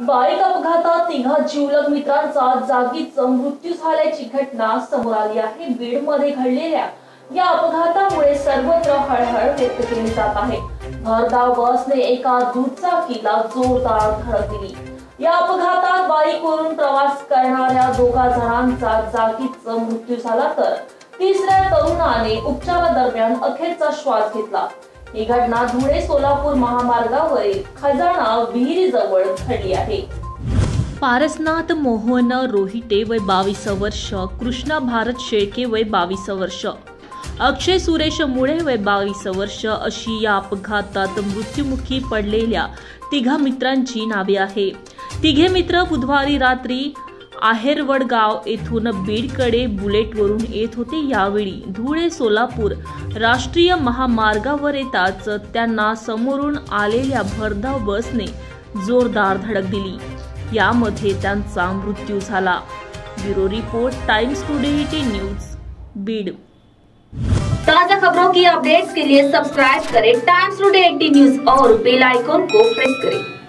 Bike अपघातात तिघा जिवलग मित्रांचा जागीच मृत्यू झाल्याची घटना समोर आली आहे। बीडमध्ये घडलेल्या या अपघातामुळे सर्वत्र हळहळ व्यक्त केली जात आहे। भरधाव बसने एका दुचाकीला जोरदार धडक दिली। या अपघातात बाईकवरून प्रवास करणाऱ्या दोघा जणांचा जागीच मृत्यू झाला, तर तिसऱ्या तरुणाने उपचारादरम्यान अखेरचा श्वास घेतला। ही घटना धुळे सोलापूर महामार्गावरील खजाना विहिरीजवळ घडली आहे। पारसनाथ मोहन रोहिटे वय 22 वर्ष, कृष्णा भारत शेळके वय 22 वर्ष, अक्षय सुरेश मुळे वय 22 वर्ष अशी या अपघातात मृत्युमुखी पडलेल्या तिघा मित्रांची नावे आहे। तिघे मित्र बुधवारी रात्री आहेरवडगाव येथून बीडकडे बुलेटवरून येत होते। यावेळी धुळे सोलापूर राष्ट्रीय महामार्गावर येताच त्यांना समोरून आलेल्या भरधाव बसने जोरदार धडक दिली। यामध्ये त्यांचा मृत्यू झाला। Bureau report, Times Today 18 news, Beed. ताज़ा खबरों की अपडेट्स के लिए सब्सक्राइब करें टाइम्स टुडे 18 न्यूज और बेल आइकॉन को प्रेस करें।